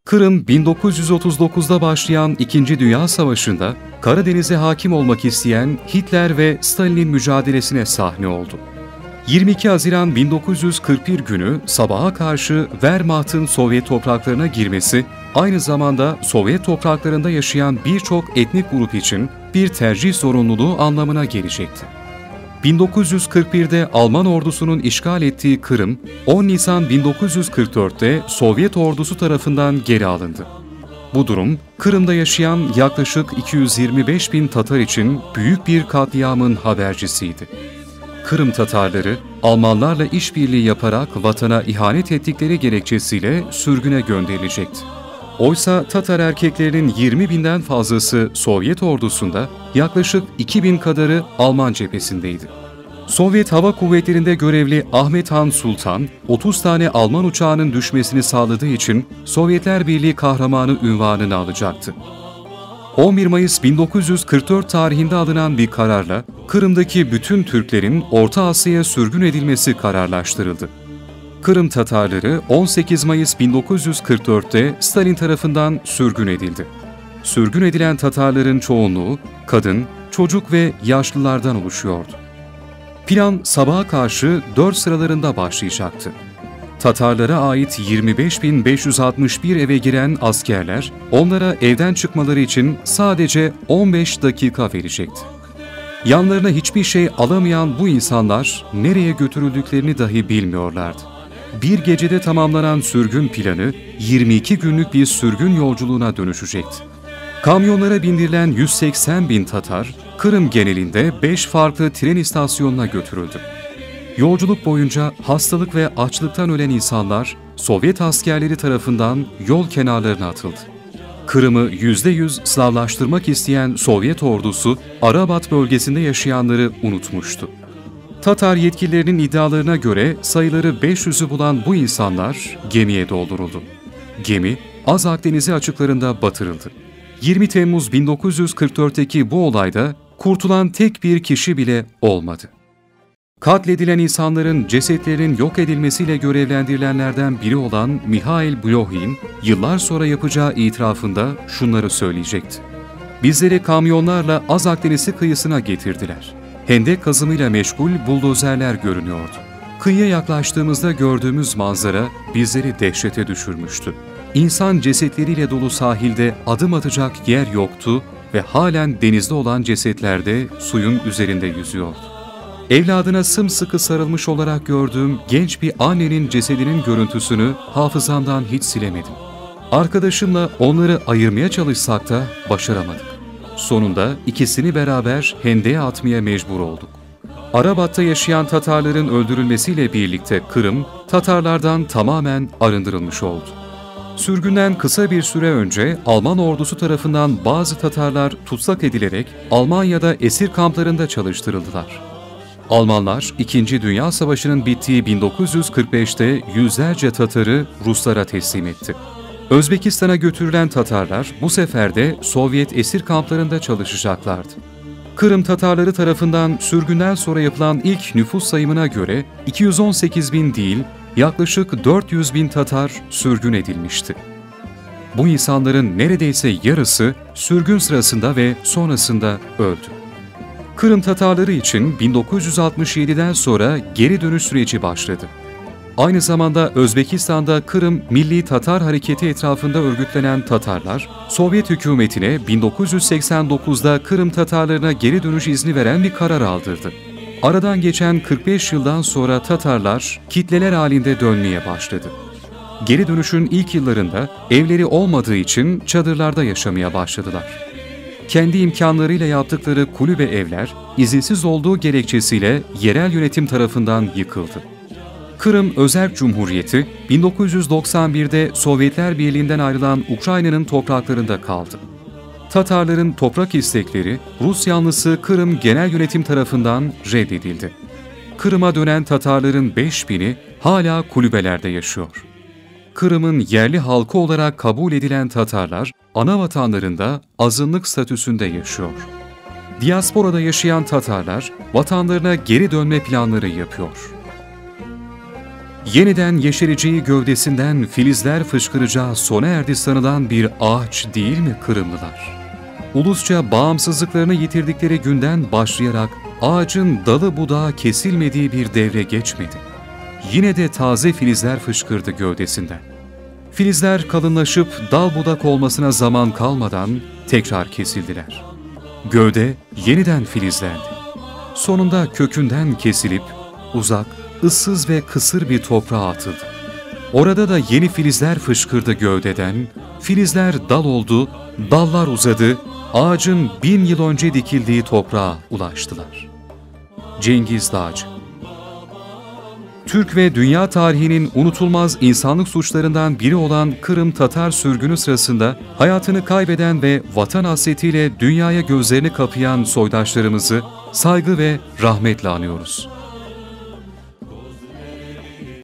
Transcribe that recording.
Kırım, 1939'da başlayan İkinci Dünya Savaşı'nda Karadeniz'e hakim olmak isteyen Hitler ve Stalin'in mücadelesine sahne oldu. 22 Haziran 1941 günü sabaha karşı Wehrmacht'ın Sovyet topraklarına girmesi, aynı zamanda Sovyet topraklarında yaşayan birçok etnik grup için bir tercih zorunluluğu anlamına gelecekti. 1941'de Alman ordusunun işgal ettiği Kırım, 10 Nisan 1944'te Sovyet ordusu tarafından geri alındı. Bu durum, Kırım'da yaşayan yaklaşık 225 bin Tatar için büyük bir katliamın habercisiydi. Kırım Tatarları, Almanlarla işbirliği yaparak vatana ihanet ettikleri gerekçesiyle sürgüne gönderilecekti. Oysa Tatar erkeklerinin 20 binden fazlası Sovyet ordusunda, yaklaşık 2 bin kadarı Alman cephesindeydi. Sovyet Hava Kuvvetleri'nde görevli Ahmet Han Sultan, 30 tane Alman uçağının düşmesini sağladığı için Sovyetler Birliği kahramanı unvanını alacaktı. 11 Mayıs 1944 tarihinde alınan bir kararla Kırım'daki bütün Türklerin Orta Asya'ya sürgün edilmesi kararlaştırıldı. Kırım Tatarları 18 Mayıs 1944'te Stalin tarafından sürgün edildi. Sürgün edilen Tatarların çoğunluğu kadın, çocuk ve yaşlılardan oluşuyordu. Plan sabaha karşı 4 sıralarında başlayacaktı. Tatarlara ait 25.561 eve giren askerler, onlara evden çıkmaları için sadece 15 dakika verecekti. Yanlarına hiçbir şey alamayan bu insanlar nereye götürüldüklerini dahi bilmiyorlardı. Bir gecede tamamlanan sürgün planı 22 günlük bir sürgün yolculuğuna dönüşecekti. Kamyonlara bindirilen 180 bin Tatar, Kırım genelinde 5 farklı tren istasyonuna götürüldü. Yolculuk boyunca hastalık ve açlıktan ölen insanlar Sovyet askerleri tarafından yol kenarlarına atıldı. Kırım'ı %100 Slavlaştırmak isteyen Sovyet ordusu Arabat bölgesinde yaşayanları unutmuştu. Tatar yetkililerinin iddialarına göre sayıları 500'ü bulan bu insanlar gemiye dolduruldu. Gemi Azak Denizi açıklarında batırıldı. 20 Temmuz 1944'teki bu olayda kurtulan tek bir kişi bile olmadı. Katledilen insanların cesetlerinin yok edilmesiyle görevlendirilenlerden biri olan Mihail Blohin, yıllar sonra yapacağı itirafında şunları söyleyecekti. Bizleri kamyonlarla Azak Denizi kıyısına getirdiler. Hendek kazımıyla meşgul buldozerler görünüyordu. Kıyıya yaklaştığımızda gördüğümüz manzara bizleri dehşete düşürmüştü. İnsan cesetleriyle dolu sahilde adım atacak yer yoktu ve halen denizde olan cesetler de suyun üzerinde yüzüyordu. Evladına sımsıkı sarılmış olarak gördüğüm genç bir annenin cesedinin görüntüsünü hafızamdan hiç silemedim. Arkadaşımla onları ayırmaya çalışsak da başaramadık. Sonunda ikisini beraber hendeye atmaya mecbur olduk. Arabat'ta yaşayan Tatarların öldürülmesiyle birlikte Kırım, Tatarlardan tamamen arındırılmış oldu. Sürgünden kısa bir süre önce Alman ordusu tarafından bazı Tatarlar tutsak edilerek Almanya'da esir kamplarında çalıştırıldılar. Almanlar, İkinci Dünya Savaşı'nın bittiği 1945'te yüzlerce Tatar'ı Ruslara teslim etti. Özbekistan'a götürülen Tatarlar bu sefer de Sovyet esir kamplarında çalışacaklardı. Kırım Tatarları tarafından sürgünden sonra yapılan ilk nüfus sayımına göre 218 bin değil, yaklaşık 400 bin Tatar sürgün edilmişti. Bu insanların neredeyse yarısı sürgün sırasında ve sonrasında öldü. Kırım Tatarları için 1967'den sonra geri dönüş süreci başladı. Aynı zamanda Özbekistan'da Kırım Milli Tatar Hareketi etrafında örgütlenen Tatarlar, Sovyet hükümetine 1989'da Kırım Tatarlarına geri dönüş izni veren bir karar aldırdı. Aradan geçen 45 yıldan sonra Tatarlar kitleler halinde dönmeye başladı. Geri dönüşün ilk yıllarında evleri olmadığı için çadırlarda yaşamaya başladılar. Kendi imkanlarıyla yaptıkları kulübe evler, izinsiz olduğu gerekçesiyle yerel yönetim tarafından yıkıldı. Kırım Özerk Cumhuriyeti, 1991'de Sovyetler Birliği'nden ayrılan Ukrayna'nın topraklarında kaldı. Tatarların toprak istekleri, Rus yanlısı Kırım Genel Yönetim tarafından reddedildi. Kırım'a dönen Tatarların 5000'i hala kulübelerde yaşıyor. Kırım'ın yerli halkı olarak kabul edilen Tatarlar, ana vatanlarında azınlık statüsünde yaşıyor. Diasporada yaşayan Tatarlar, vatanlarına geri dönme planları yapıyor. yeniden yeşereceği, gövdesinden filizler fışkıracağı sona erdi sanılan bir ağaç değil mi Kırımlılar? Ulusça bağımsızlıklarını yitirdikleri günden başlayarak ağacın dalı budağı kesilmediği bir devre geçmedi. Yine de taze filizler fışkırdı gövdesinden. Filizler kalınlaşıp dal budak olmasına zaman kalmadan tekrar kesildiler. Gövde yeniden filizlendi. Sonunda kökünden kesilip uzak, ıssız ve kısır bir toprağa atıldı. Orada da yeni filizler fışkırdı gövdeden, filizler dal oldu, dallar uzadı, ağacın 1000 yıl önce dikildiği toprağa ulaştılar. Cengiz Dağcı. Türk ve dünya tarihinin unutulmaz insanlık suçlarından biri olan Kırım Tatar sürgünü sırasında hayatını kaybeden ve vatan hasretiyle dünyaya gözlerini kapayan soydaşlarımızı saygı ve rahmetle anıyoruz.